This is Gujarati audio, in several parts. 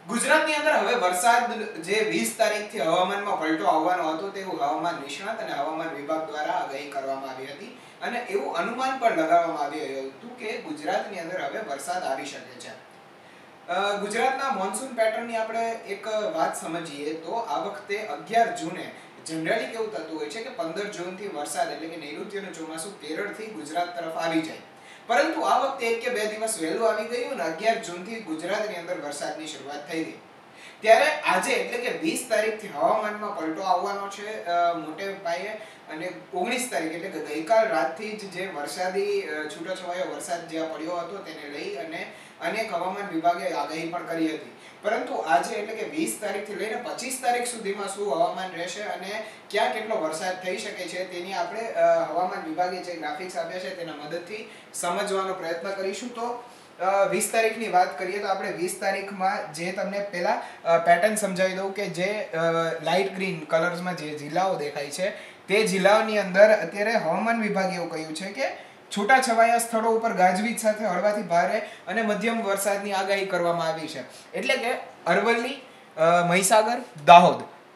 ગુજરાતની અંદર હવે વરસાદ જે 20 તારીખથી હવામાનમાં પલટો આવવાનો હતો તેવું હવામાન નિષ્ણાત અને હવામાન વિભાગ દ્વારા આગાહી કરવામાં આવી હતી અને એવું અનુમાન પણ લગાવવામાં આવ્યું હતું કે ગુજરાતની અંદર હવે વરસાદ આવી શકે છે. ગુજરાતના મોન્સૂન પેટર્નની આપણે એક વાત સમજીએ તો આ વખતે 11 જૂને જનરલી કેવું થતું હોય છે કે 15 જૂનથી વરસાદ એટલે કે નૈઋત્યનું ચોમાસું કેરળથી ગુજરાત તરફ આવી જાય, પરંતુ આ વખતે 1 કે 2 દિવસ વહેલું આવી ગયું અને 11 જૂનથી ગુજરાતની અંદર વરસાદની શરૂઆત થઈ ગઈ. ત્યારે આજે એટલે કે 20 તારીખથી હવામાનમાં પલટો આવવાનો છે મોટે પાયે અને 19 તારીખ એટલે કે ગઈકાલ રાતથી જ જે વરસાદી છૂટોછવાયો વરસાદ જ્યાં પડ્યો હતો તેને લઈ અને અનેક હવામાન વિભાગે આગાહી પણ કરી હતી. પરંતુ આજે એટલે કે 20 તારીખથી લઈને 25 તારીખ સુધીમાં શું હવામાન રહેશે અને ક્યાં કેટલો વરસાદ થઈ શકે છે તેની આપણે હવામાન વિભાગે જે ગ્રાફિક્સ આપ્યા છે તેના મદદથી સમજવાનો પ્રયત્ન કરીશું. તો 20 તારીખની વાત કરીએ તો આપણે 20 તારીખમાં જે તમને પહેલા પેટર્ન સમજાવી દઉં કે જે લાઇટ ગ્રીન કલર્સમાં જે જિલ્લાઓ દેખાય છે તે જિલ્લાઓની અંદર અત્યારે હવામાન વિભાગે એવું કહ્યું છે કે છૂટાછવાયા સ્થળો ઉપર ગાજવીજ સાથે હળવાથી ભારે અને મધ્યમ વરસાદની આગાહી કરવામાં આવી છે. એટલે કે અરવલ્લી, મહીસાગર, દાહોદ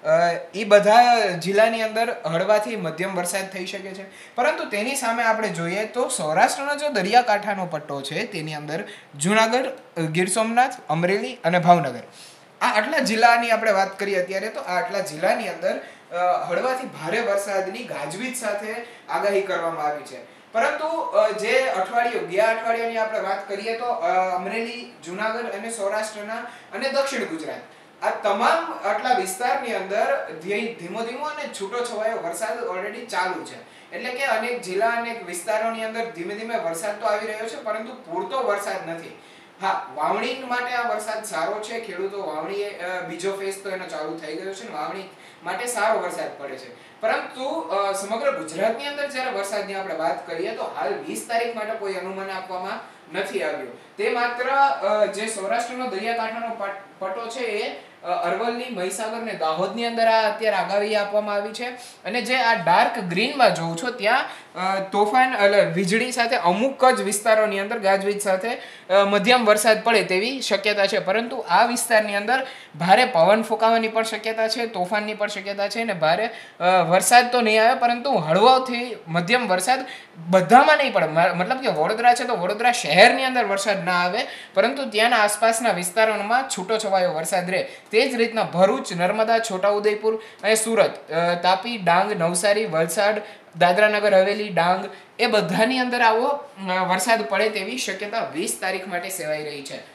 એ બધા જિલ્લાની અંદર હળવાથી મધ્યમ વરસાદ થઈ શકે છે. પરંતુ તેની સામે આપણે જોઈએ તો સૌરાષ્ટ્રનો જો દરિયાકાંઠાનો પટ્ટો છે તેની અંદર જુનાગઢ, ગીર સોમનાથ, અમરેલી અને ભાવનગર આ આટલા જિલ્લાની આપણે વાત કરીએ અત્યારે તો આ આટલા જિલ્લાની અંદર હળવાથી ભારે વરસાદની ગાજવીજ સાથે આગાહી કરવામાં આવી છે. પરંતુ જે ગયા અઠવાડિયાની આપણે વાત કરીએ તો અમરેલી, જુનાગઢ અને સૌરાષ્ટ્રના અને દક્ષિણ ગુજરાત આ તમામ આટલા વિસ્તારની અંદર ધીમો અને છૂટો છવાયો વરસાદ ઓલરેડી ચાલુ છે. એટલે કે અનેક જિલ્લા અનેક વિસ્તારોની અંદર ધીમે વરસાદ તો આવી રહ્યો છે, પરંતુ પૂરતો વરસાદ નથી. હા, વાવણી માટે આ વરસાદ સારો છે. ખેડૂતો વાવણી બીજો ફેઝ તો એનો ચાલુ થઈ ગયો છે, વાવણી માટે સારો વરસાદ પડે છે. પરંતુ સમગ્ર ગુજરાતની અંદર જ્યારે વરસાદની આપણે વાત કરીએ તો હાલ 20 તારીખ માટે કોઈ અનુમાન આપવામાં નથી આવ્યું. તે માત્ર જે સૌરાષ્ટ્રનો દરિયાકાંઠાનો પટ્ટો છે એ અરવલ્લી, મહીસાગર અને દાહોદની અંદર આ અત્યારે આગાહી આપવામાં આવી છે. અને જે આ ડાર્ક ગ્રીનમાં જોઉં છો ત્યાં તોફાન વીજળી સાથે અમુક જ વિસ્તારોની અંદર ગાજવીજ સાથે મધ્યમ વરસાદ પડે તેવી શક્યતા છે. પરંતુ આ વિસ્તારની અંદર ભારે પવન ફૂંકાવાની પણ શક્યતા છે, તોફાનની પણ શક્યતા છે અને ભારે વરસાદ તો નહીં આવે પરંતુ હળવાથી મધ્યમ વરસાદ બધામાં નહીં પડે. મતલબ કે વડોદરા છે તો વડોદરા શહેરની અંદર વરસાદ ના આવે, પરંતુ ત્યાંના આસપાસના વિસ્તારોમાં છૂટો છવાયો વરસાદ રહે. તે જ રીતના ભરૂચ, નર્મદા, છોટાઉદેપુર અને સુરત, તાપી, ડાંગ, નવસારી, વલસાડ, દાદરાનગર હવેલી, ડાંગ એ બધાની અંદર આવો વરસાદ પડે તેવી શક્યતા 20 તારીખ માટે સેવાઈ રહી છે.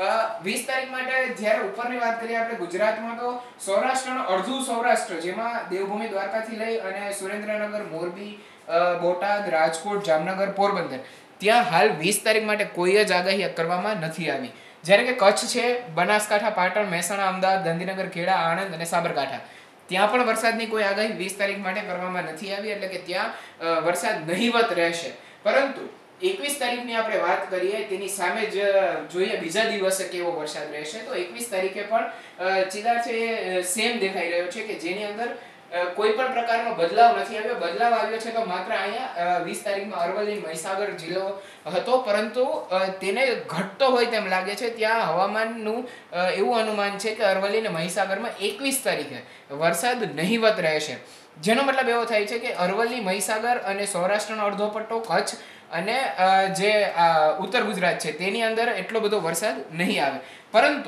20 તારીખ માટે જ્યારે ઉપરની વાત કરીએ આપણે ગુજરાતમાં તો સૌરાષ્ટ્રનો અડધું સૌરાષ્ટ્ર જેમાં દેવભૂમિ દ્વારકાથી લઈ અને સુરેન્દ્રનગર, મોરબી, બોટાદ, રાજકોટ, જામનગર, પોરબંદર ત્યાં હાલ 20 તારીખ માટે કોઈ જ આગાહી કરવામાં નથી આવી. જ્યારે કે કચ્છ છે, બનાસકાંઠા, પાટણ, મહેસાણા, અમદાવાદ, ગાંધીનગર, ખેડા, આણંદ અને સાબરકાંઠા ત્યાં પણ વરસાદની કોઈ આગાહી 20 તારીખ માટે કરવામાં નથી આવી. એટલે કે ત્યાં વરસાદ નહિવત રહેશે. પરંતુ 21 તારીખની આપણે વાત કરીએ તેની સામે જ જોઈએ બીજા દિવસે કેવો વરસાદ રહેશે તો 21 તારીખે પણ ચિતાર છે એ સેમ દેખાઈ રહ્યો છે કે જેની અંદર કોઈ પણ પ્રકારનો બદલાવ નથી આવ્યો. બદલાવ આવ્યો છે તો માત્ર અહીંયા 20 તારીખમાં અરવલ્લી, મહીસાગર જિલ્લો હતો, પરંતુ તેને ઘટતો હોય તેમ લાગે છે. ત્યાં હવામાનનું એવું અનુમાન છે કે અરવલ્લી અને મહીસાગરમાં 21 તારીખે વરસાદ નહિવત રહેશે. જેનો મતલબ એવો થાય છે કે અરવલ્લી, મહીસાગર અને સૌરાષ્ટ્રનો અડધો પટ્ટો, કચ્છ અને જે ઉત્તર ગુજરાત છે તેની અંદર એટલો બધો વરસાદ નહીં આવે. પરંતુ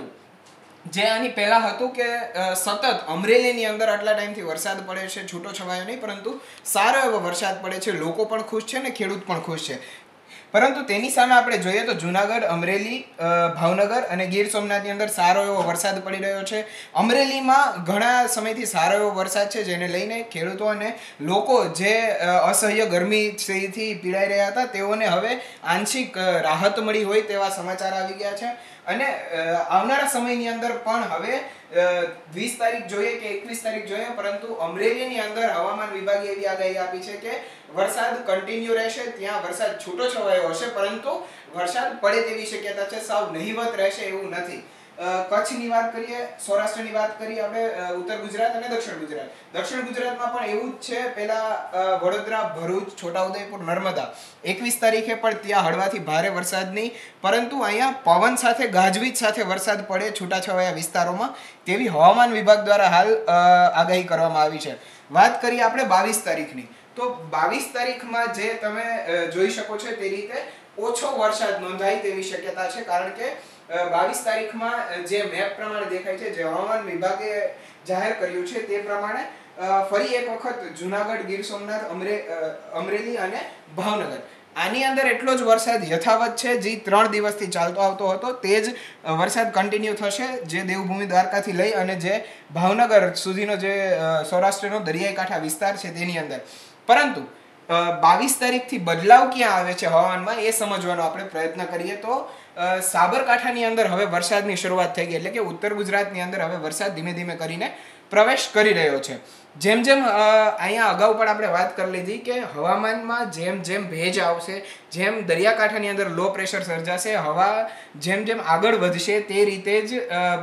જે આની પહેલા હતું કે સતત અમરેલીની અંદર આટલા ટાઈમથી વરસાદ પડે છે, છૂટો છવાયો નહીં પરંતુ સારો એવો વરસાદ પડે છે, લોકો પણ ખુશ છે ને ખેડૂત પણ ખુશ છે. પરંતુ તેની સામે આપણે જોઈએ તો જુનાગઢ, અમરેલી, ભાવનગર અને ગીર સોમનાથની અંદર સારો એવો વરસાદ પડી રહ્યો છે. અમરેલીમાં ઘણા સમયથી સારો એવો વરસાદ છે જેને લઈને ખેડૂતો અને લોકો જે અસહ્ય ગરમીથી પીડાઈ રહ્યા હતા તેઓને હવે આંશિક રાહત મળી હોય તેવા સમાચાર આવી ગયા છે. અને આવનારા સમયની અંદર પણ હવે 20 તારીખ જોઈએ કે 21 તારીખ જોઈએ, પરંતુ અમરેલીની અંદર હવામાન વિભાગે એવી આગાહી આપી છે કે વરસાદ કન્ટિન્યુ રહેશે. ત્યાં વરસાદ છૂટો છવાયો હશે પરંતુ વરસાદ પડે તેવી શક્યતા છે, સાવ નહિવત રહેશે એવું નથી. કચ્છની વાત કરીએ, સૌરાષ્ટ્રની વાત કરીએ આપણે, ઉત્તર ગુજરાત અને દક્ષિણ ગુજરાત. દક્ષિણ ગુજરાતમાં પણ એવું જ છે. પહેલા વડોદરા, ભરૂચ, છોટાઉદેપુર, નર્મદા 21 તારીખે પણ ત્યાં હળવાથી ભારે વરસાદની, પરંતુ અહીંયા પવન સાથે ગાજવીજ સાથે વરસાદ પડે છૂટાછવાયા વિસ્તારોમાં તેવી હવામાન વિભાગ દ્વારા હાલ આગાહી કરવામાં આવી છે. વાત કરીએ આપણે 22 તારીખની, તો 22 તારીખમાં જે તમે જોઈ શકો છો તે રીતે ઓછો વરસાદ નોંધાય તેવી શક્યતા છે. કારણ કે 22 તારીખમાં જે મેપ પ્રમાણે દેખાય છે, જે હવામાન વિભાગે જાહેર કર્યું છે તે પ્રમાણે ફરી એક વખત જુનાગઢ, ગીર સોમનાથ, અમરેલી અને ભાવનગર આની અંદર એટલો જ વરસાદ યથાવત છે જે 3 દિવસથી ચાલતો આવતો હતો. તે જ વરસાદ કન્ટિન્યુ થશે, જે દેવભૂમિ દ્વારકાથી લઈ અને જે ભાવનગર સુધીનો જે સૌરાષ્ટ્રનો દરિયાઈ કાંઠા વિસ્તાર છે તેની અંદર. પરંતુ 22 તારીખથી બદલાવ ક્યાં આવે છે હવામાનમાં એ સમજવાનો આપણે પ્રયત્ન કરીએ તો સાબરકાંઠાની અંદર હવે વરસાદની શરૂઆત થઈ ગઈ. એટલે કે ઉત્તર ગુજરાતની અંદર હવે વરસાદ ધીમે ધીમે કરીને પ્રવેશ કરી રહ્યો છે. જેમ જેમ અહીંયા અગાઉ પણ આપણે વાત કરી લીધી કે હવામાનમાં જેમ જેમ ભેજ આવશે, જેમ દરિયાકાંઠાની અંદર લો પ્રેશર સર્જાશે, હવા જેમ જેમ આગળ વધશે તે રીતે જ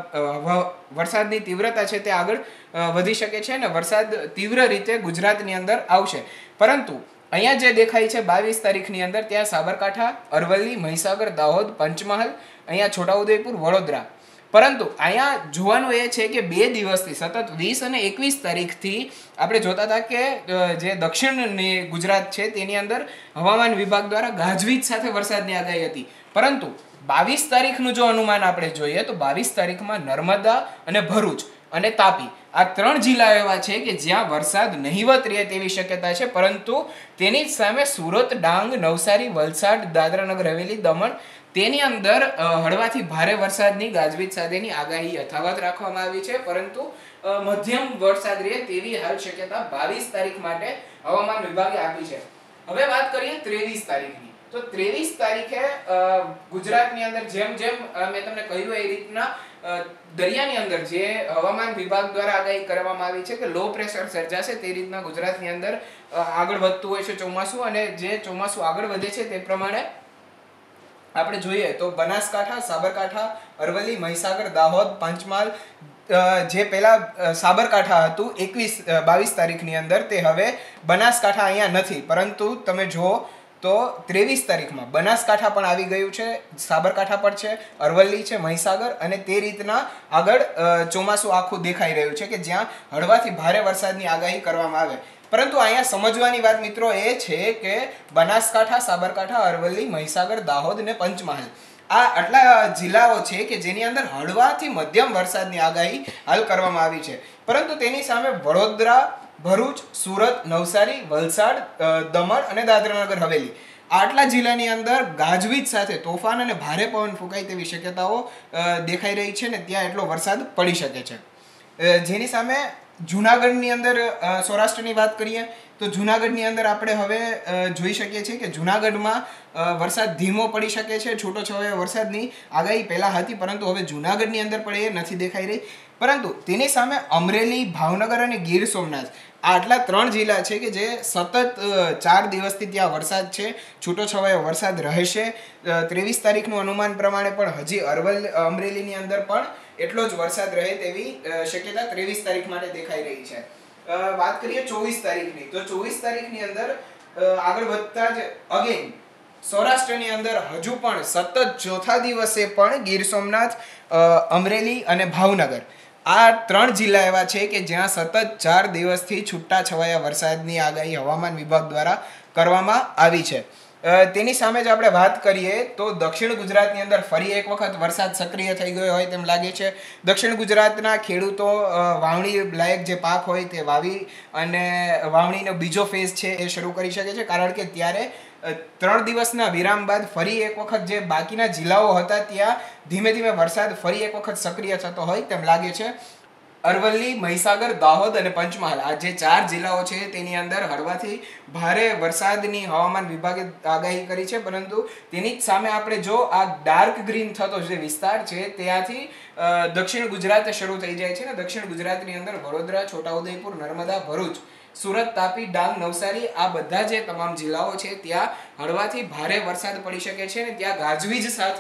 વરસાદની તીવ્રતા છે તે આગળ વધી શકે છે અને વરસાદ તીવ્ર રીતે ગુજરાતની અંદર આવશે. પરંતુ અહીંયા જે દેખાય છે 22 તારીખની અંદર, ત્યાં સાબરકાંઠા, અરવલ્લી, મહીસાગર, દાહોદ, પંચમહાલ, અહીંયા છોટાઉદેપુર, વડોદરા. પરંતુ અહીંયા જોવાનું એ છે કે 2 દિવસથી સતત 20 અને 21 તારીખથી આપણે જોતા હતા કે જે દક્ષિણની ગુજરાત છે તેની અંદર હવામાન વિભાગ દ્વારા ગાજવીજ સાથે વરસાદની આગાહી હતી. પરંતુ 22 તારીખનું જો અનુમાન આપણે જોઈએ તો 22 તારીખમાં નર્મદા અને ભરૂચ અને તાપી આ 3 જિલ્લા એવા છે કે જ્યાં વરસાદ નહિવત રહે તેવી શક્યતા છે. પરંતુ તેની સામે સુરત, ડાંગ, નવસારી, વલસાડ, દાદરાનગર હવેલી, દમણ તેની અંદર હળવાથી ભારે વરસાદની ગાજવીજ સાથેની આગાહી યથાવત રાખવામાં આવી છે. પરંતુ મધ્યમ વરસાદ રહે તેવી હાલ શક્યતા 22 તારીખ માટે હવામાન વિભાગે આપી છે. હવે વાત કરીએ 23 તારીખની. તો 23 તારીખે ગુજરાતની અંદર જેમ જેમ મેં તમને કહ્યું એ રીતના દરિયાની અંદર જે હવામાન વિભાગ દ્વારા આગાહી કરવામાં આવી છે કે લો પ્રેશર સર્જાશે, તે રીતના ગુજરાતની અંદર આગળ વધતું હોય છે ચોમાસું. અને જે ચોમાસું આગળ વધે છે તે પ્રમાણે આપણે જોઈએ તો બનાસકાંઠા, સાબરકાંઠા, અરવલ્લી, મહીસાગર, દાહોદ, પંચમહાલ, જે પહેલા સાબરકાંઠા હતું 22 તારીખની અંદર, તે હવે બનાસકાંઠા અહીંયા નથી. પરંતુ તમે જુઓ તો 23 તારીખમાં બનાસકાંઠા પણ આવી ગયું છે, સાબરકાંઠા પણ છે, અરવલ્લી છે, મહીસાગર, અને તે રીતના આગળ ચોમાસું આખું દેખાઈ રહ્યું છે કે જ્યાં હળવાથી ભારે વરસાદની આગાહી કરવામાં આવે. પરંતુ અહીંયા સમજવાની વાત મિત્રો એ છે કે બનાસકાંઠા, સાબરકાંઠા, અરવલ્લી, મહીસાગર, દાહોદ અને પંચમહાલ આ આટલા જિલ્લાઓ છે કે જેની અંદર હળવાથી મધ્યમ વરસાદની આગાહી હાલ કરવામાં આવી છે. પરંતુ તેની સામે વડોદરા, ભરૂચ, સુરત, નવસારી, વલસાડ, દમણ અને દાદરાનગર હવેલી આટલા જિલ્લાની અંદર ગાજવીજ સાથે તોફાન અને ભારે પવન ફૂંકાય તેવી શક્યતાઓ દેખાઈ રહી છે ને ત્યાં એટલો વરસાદ પડી શકે છે. જેની સામે જુનાગઢની અંદર સૌરાષ્ટ્રની વાત કરીએ તો જુનાગઢની અંદર આપણે હવે જોઈ શકીએ છીએ કે જુનાગઢમાં વરસાદ ધીમો પડી શકે છે. છૂટો છવાયો વરસાદની આગાહી પહેલાં હતી, પરંતુ હવે જુનાગઢની અંદર પણ એ નથી દેખાઈ રહી. પરંતુ તેની સામે અમરેલી, ભાવનગર અને ગીર સોમનાથ આટલા 3 જિલ્લા છે કે જે સતત 4 દિવસથી ત્યાં વરસાદ છે, છૂટો છવાયો વરસાદ રહેશે. 23 તારીખનું અનુમાન પ્રમાણે પણ હજી અમરેલીની અંદર પણ એટલો જ વરસાદ રહે તેવી શક્યતા 23 તારીખ માટે દેખાઈ રહી છે. વાત કરીએ 24 તારીખની, તો 24 તારીખની અંદર આગળ વધતા જ અગેન સૌરાષ્ટ્રની અંદર હજુ પણ સતત ચોથા દિવસે પણ ગીર સોમનાથ, અમરેલી અને ભાવનગર આ 3 જિલ્લા એવા છે કે જ્યાં સતત 4 દિવસથી છૂટા છવાયા વરસાદની આગાહી હવામાન વિભાગ દ્વારા કરવામાં આવી છે. તેની સામે જ આપણે વાત કરીએ તો દક્ષિણ ગુજરાતની અંદર ફરી એક વખત વરસાદ સક્રિય થઈ ગયો હોય તેમ લાગે છે. દક્ષિણ ગુજરાતના ખેડૂતો વાવણી લાયક જે પાક હોય તે વાવી અને વાવણીનો બીજો ફેઝ છે એ શરૂ કરી શકે છે. કારણ કે ત્યારે 3 દિવસના વિરામ બાદ ફરી એક વખત જે બાકીના જિલ્લાઓ હતા ત્યાં ધીમે ધીમે વરસાદ ફરી એક વખત સક્રિય થતો હોય તેમ લાગે છે. અરવલ્લી, મહીસાગર, દાહોદ અને પંચમહાલ આ જે 4 જિલ્લાઓ છે તેની અંદર હળવાથી ભારે વરસાદની હવામાન વિભાગે આગાહી કરી છે. પરંતુ તેની જ સામે આપણે જો આ ડાર્ક ગ્રીન થતો જે વિસ્તાર છે ત્યાંથી દક્ષિણ ગુજરાત શરૂ થઈ જાય છે ને દક્ષિણ ગુજરાતની અંદર વડોદરા, છોટાઉદેપુર, નર્મદા, ભરૂચ, સુરત, તાપી, ડાંગ, નવસારી આ બધા જે તમામ જિલ્લાઓ છે ત્યાં હળવાથી ભારે વરસાદ પડી શકે છે અને ત્યાં ગાજવીજ સાથે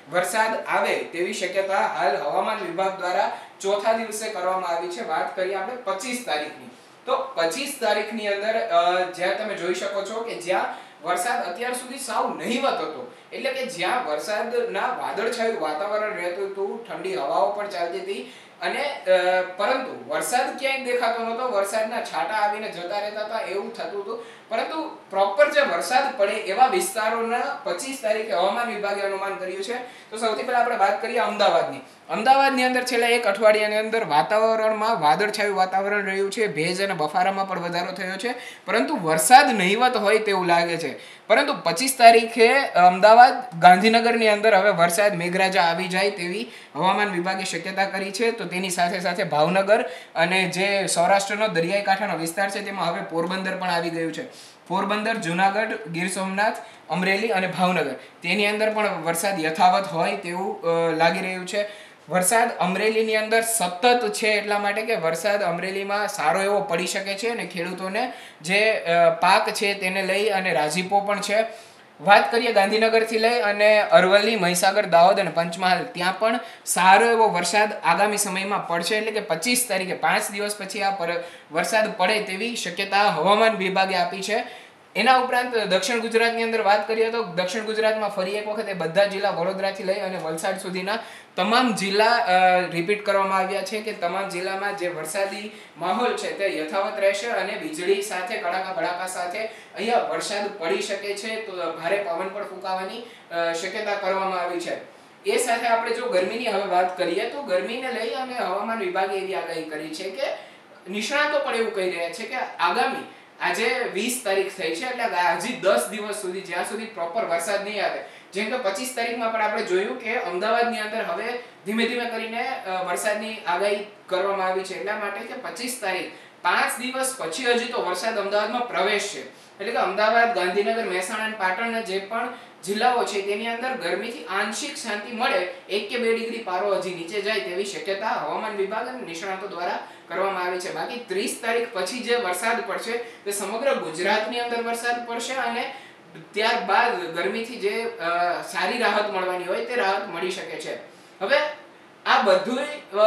વરસાદ આવે તેવી શક્યતા હાલ હવામાન વિભાગ દ્વારા ચોથા દિવસે કરવામાં આવી છે. વાત કરીએ આપણે 25 તારીખની, તો 25 તારીખની અંદર જ્યાં તમે જોઈ શકો છો કે જ્યાં વરસાદ અત્યાર સુધી સાવ નહીવત હતો, એટલે કે જ્યાં વરસાદના વાદળછાયું વાતાવરણ રહેતું હતું, ઠંડી હવાઓ પણ ચાલતી હતી, અને પરંતુ વરસાદ ક્યાંય દેખાતો નહોતો, વરસાદના છાંટા આવીને જતા રહેતા હતા એવું થતું હતું. પરંતુ પ્રોપર જે વરસાદ પડે એવા વિસ્તારોના 25 તારીખે હવામાન વિભાગે અનુમાન કર્યું છે. તો સૌથી પહેલા આપણે વાત કરીએ અમદાવાદની. અમદાવાદની અંદર છેલ્લા એક અઠવાડિયાની અંદર વાતાવરણમાં વાદળછાયું વાતાવરણ રહ્યું છે, ભેજ અને બફારામાં પણ વધારો થયો છે, પરંતુ વરસાદ નહીવત હોય તેવું લાગે છે. પરંતુ 25 તારીખે અમદાવાદ, ગાંધીનગરની અંદર હવે વરસાદ મેઘરાજા આવી જાય તેવી હવામાન વિભાગે શક્યતા કરી છે. તો તેની સાથે સાથે ભાવનગર અને જે સૌરાષ્ટ્રનો દરિયાઈ કાંઠાનો વિસ્તાર છે તેમાં હવે પોરબંદર પણ આવી ગયું છે. પોરબંદર, જુનાગઢ, ગીર સોમનાથ, અમરેલી અને ભાવનગર તેની અંદર પણ વરસાદ યથાવત હોય તેવું લાગી રહ્યું છે. વરસાદ અમરેલીની અંદર સતત છે એટલા માટે કે વરસાદ અમરેલીમાં સારો એવો પડી શકે છે અને ખેડૂતોને જે પાક છે તેને લઈ અને રાજીપો પણ છે. વાત કરીએ ગાંધીનગરથી લઈ અને અરવલ્લી, મહીસાગર, દાહોદ અને પંચમહાલ, ત્યાં પણ સારો એવો વરસાદ આગામી સમયમાં પડશે. એટલે કે 25 તારીખે 5 દિવસ પછી આ વરસાદ પડે તેવી શક્યતા હવામાન વિભાગે આપી છે. એના ઉપરાંત દક્ષિણ ગુજરાતની અંદર વાત કરીએ તો દક્ષિણ ગુજરાતમાં ફરી એક વખત એ બધા જિલ્લા વડોદરાથી લઈ અને વલસાડ સુધીના તમામ જિલ્લા રિપીટ કરવામાં આવ્યા છે કે તમામ જિલ્લામાં જે વરસાદી માહોલ છે તે યથાવત રહેશે અને વીજળી સાથે કડાકા ભડાકા સાથે અહીંયા વરસાદ પડી શકે છે. તો ભારે પવન પણ ફૂંકાવાની શક્યતા કરવામાં આવી છે. એ સાથે આપણે જો ગરમીની હવે વાત કરીએ તો ગરમીને લઈ અને હવામાન વિભાગે એવી આગાહી કરી છે કે નિષ્ણાતો પણ એવું કહી રહ્યા છે કે આગામી આજે 20 તારીખ થઈ છે, એટલે હજી 10 દિવસ સુધી જ્યાં સુધી પ્રોપર વરસાદ નહીં આવે, જેમ કે 25 તારીખમાં પણ આપણે જોયું કે અમદાવાદની અંદર હવે ધીમે ધીમે કરીને વરસાદની આગાહી કરવામાં આવી છે. એટલા માટે કે 25 તારીખ 5 દિવસ પછી હજી તો વરસાદ અમદાવાદમાં પ્રવેશશે. એટલે કે અમદાવાદ, ગાંધીનગર, મહેસાણા અને પાટણના જે પણ જિલ્લાઓ છે તેની અંદર ગરમીથી આંશિક શાંતિ મળે, 1 કે 2 ડિગ્રી પારો હજી નીચે જાય તેવી શક્યતા હવામાન વિભાગ અને નિષ્ણાતો દ્વારા કરવામાં આવી છે. બાકી 30 તારીખ પછી જે વરસાદ પડશે તે સમગ્ર ગુજરાતની અંદર વરસાદ પડશે અને ત્યારબાદ ગરમીથી જે સારી રાહત મળવાની હોય તે રાહત મળી શકે છે. હવે આ બધું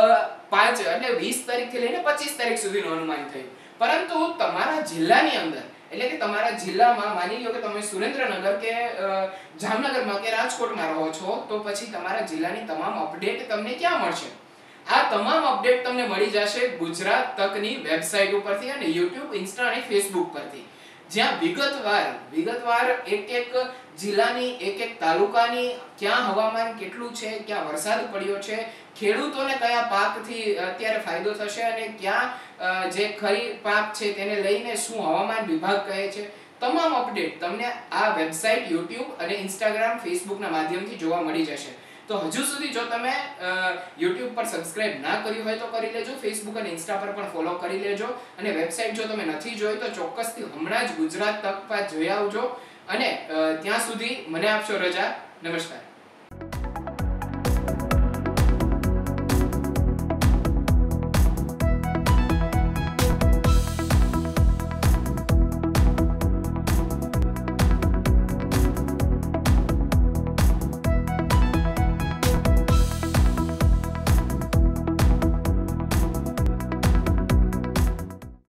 5 એટલે 20 તારીખથી લઈને 25 તારીખ સુધીનું અનુમાન થયું, પરંતુ તમારા જિલ્લાની અંદર એટલે કે તમારા જિલ્લામાં માની લો કે તમે સુરેન્દ્રનગર કે જામનગરમાં કે રાજકોટમાં રહો છો, તો પછી તમારા જિલ્લાની તમામ અપડેટ તમને ક્યાં મળશે? આ તમામ અપડેટ તમને મળી જશે ગુજરાત તકની વેબસાઇટ ઉપરથી અને YouTube, Insta અને Facebook પરથી, જ્યાં વિગતવાર એક જિલ્લાની એક તાલુકાની ક્યાં હવામાન કેટલું છે, ક્યાં વરસાદ પડ્યો છે, ખેડૂતોને કયા પાકથી અત્યારે ફાયદો થશે અને ક્યાં જે ખરીફ પાક છે તેને લઈને શું હવામાન વિભાગ કહે છે, તમામ અપડેટ તમને આ વેબસાઇટ, YouTube અને Instagram, Facebook ના માધ્યમથી જોવા મળી જશે. તો હજુ સુધી જો તમે YouTube પર સબસ્ક્રાઇબ ના કર્યું હોય તો કરી લેજો, Facebook અને Insta પર પણ ફોલો કરી લેજો અને વેબસાઇટ જો તમે નથી જોઈ તો ચોક્કસથી હમણાં જ ગુજરાત તક પર જોઈ આવજો અને ત્યાં સુધી મને આપશો રજા. નમસ્કાર.